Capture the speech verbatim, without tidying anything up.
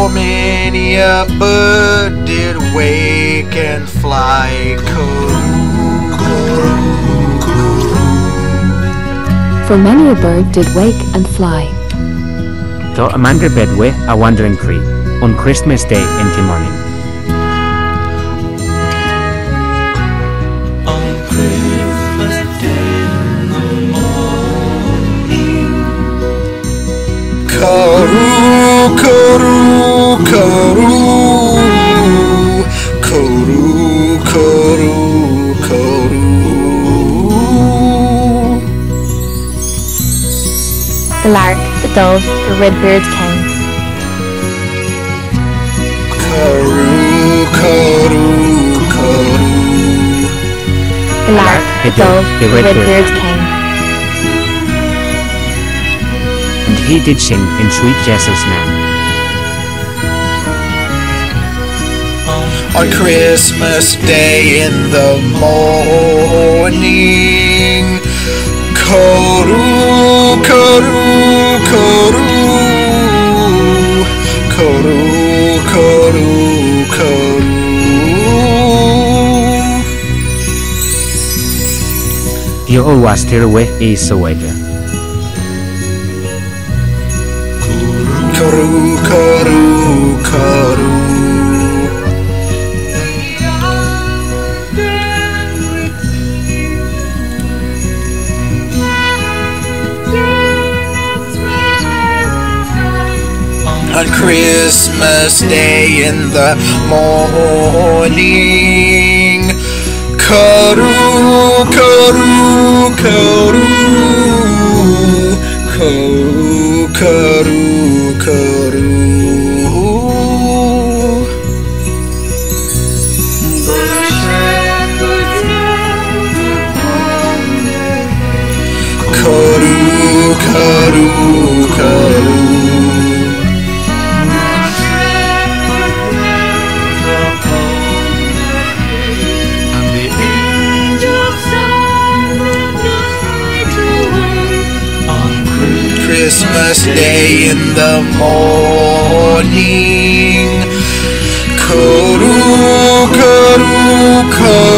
many a bird did wake and fly. Curoo, curoo, curoo. For many a bird did wake and fly. Tá a mandar bedwe a wandering cree on Christmas Day into morning. On Christmas Day in the morning. Curoo, curoo, curoo. Curoo, curoo, curoo. The lark, the dove, the red birds came. Curoo, curoo, curoo. The lark, the dove, the red birds came. And he did sing in sweet Jessie's name. On Christmas Day in the morning. Curoo, curoo, curoo. Curoo, curoo, curoo. You always tear away is so wide. Curoo, curoo, curoo. On Christmas Day in the morning. Curoo, curoo, curoo. Curoo, curoo, curoo. Curoo, curoo, curoo. Christmas Day in the morning. Curoo, curoo, curoo.